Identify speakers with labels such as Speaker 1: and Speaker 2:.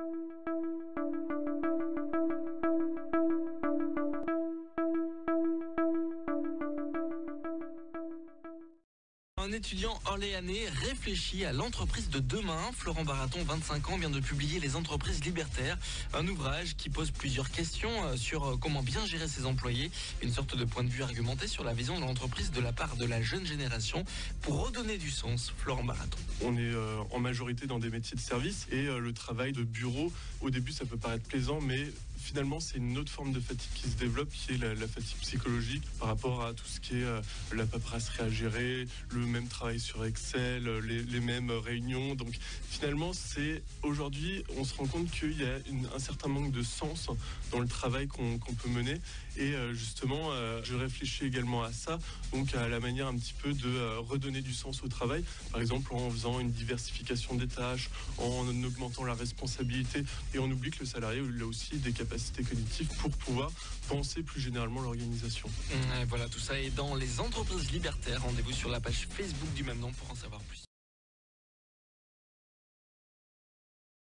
Speaker 1: Un étudiant orléanais réfléchit à l'entreprise de demain. Florent Baraton, 25 ans, vient de publier Les entreprises libertaires, un ouvrage qui pose plusieurs questions sur comment bien gérer ses employés, une sorte de point de vue argumenté sur la vision de l'entreprise de la part de la jeune génération pour redonner du sens. Florent Baraton.
Speaker 2: On est en majorité dans des métiers de service et le travail de bureau, au début ça peut paraître plaisant, mais finalement, c'est une autre forme de fatigue qui se développe, qui est la fatigue psychologique par rapport à tout ce qui est la paperasserie à gérer, le même travail sur Excel, les mêmes réunions. Donc finalement, aujourd'hui, on se rend compte qu'il y a un certain manque de sens dans le travail qu'on peut mener. Et justement, je réfléchis également à ça, donc à la manière un petit peu de redonner du sens au travail. Par exemple, en faisant une diversification des tâches, en augmentant la responsabilité. Et on oublie que le salarié, il a aussi des capacités cognitives pour pouvoir penser plus généralement l'organisation.
Speaker 1: Voilà, tout ça est dans Les entreprises libertaires. Rendez-vous sur la page Facebook du même nom pour en savoir plus.